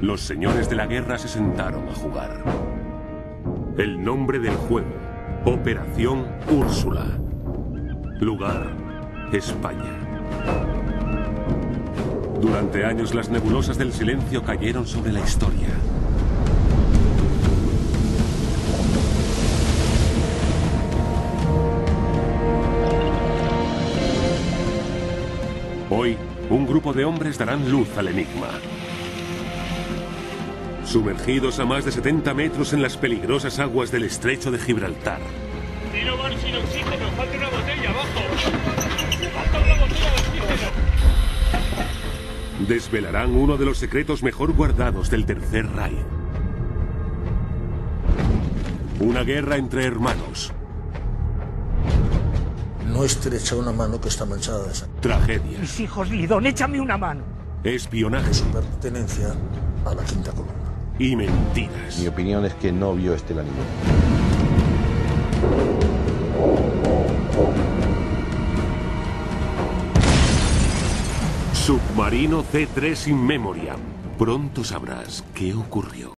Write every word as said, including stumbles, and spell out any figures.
Los señores de la guerra se sentaron a jugar. El nombre del juego: Operación Úrsula. Lugar: España. Durante años las nebulosas del silencio cayeron sobre la historia. Hoy, un grupo de hombres darán luz al enigma. Sumergidos a más de setenta metros en las peligrosas aguas del estrecho de Gibraltar. Tiro bar sin oxígeno, falta una botella abajo. Falta una botella de oxígeno. Desvelarán uno de los secretos mejor guardados del Tercer Reich. Una guerra entre hermanos. No estrecha una mano que está manchada de sangre. Tragedias. Mis hijos, Lidón, échame una mano. Espionaje. Su pertenencia a la quinta columna. Y mentiras. Mi opinión es que no vio este anillo. Submarino C tres in Memoriam. Pronto sabrás qué ocurrió.